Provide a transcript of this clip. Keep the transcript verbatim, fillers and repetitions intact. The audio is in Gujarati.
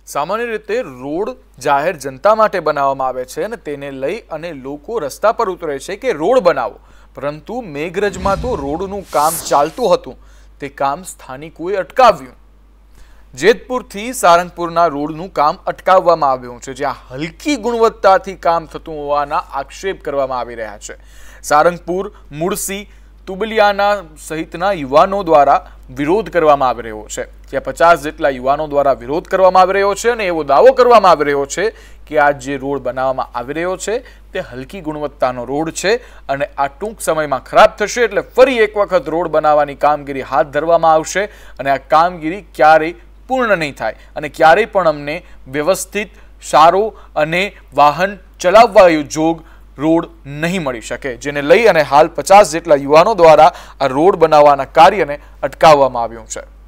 સામાન્ય રીતે રોડ જાહેર જનતા માટે બનાવવામાં આવે છે અને તેને લઈ અને લોકો રસ્તા પર ઉતરે છે કે રોડ બનાવો, પરંતુ મેઘરજમાં તો રોડનું કામ ચાલતું હતું તે કામ સ્થાનિકોએ અટકાવ્યું। જેતપુરથી સારંગપુરના રોડનું કામ અટકાવવામાં આવ્યું છે, જ્યાં હલકી ગુણવત્તાથી કામ થતું હોવાના આક્ષેપ કરવામાં આવી રહ્યા છે। સારંગપુર, મુળસી, તુબલિયાના સહિતના યુવાનો દ્વારા વિરોધ કરવામાં આવી રહ્યો છે। ત્યાં પચાસ જેટલા યુવાનો દ્વારા વિરોધ કરવામાં આવી રહ્યો છે અને એવો દાવો કરવામાં આવી રહ્યો છે કે આ જે રોડ બનાવવામાં આવી રહ્યો છે તે હલકી ગુણવત્તાનો રોડ છે અને આ ટૂંક સમયમાં ખરાબ થશે, એટલે ફરી એક વખત રોડ બનાવવાની કામગીરી હાથ ધરવામાં આવશે અને આ કામગીરી ક્યારેય પૂર્ણ નહીં થાય અને ક્યારેય પણ અમને વ્યવસ્થિત, સારો અને વાહન ચલાવવા યોગ રોડ નહીં મળી શકે, જેને લઈ અને હાલ પચાસ જેટલા યુવાનો દ્વારા આ રોડ બનાવવાના કાર્યને અટકાવવામાં આવ્યું છે।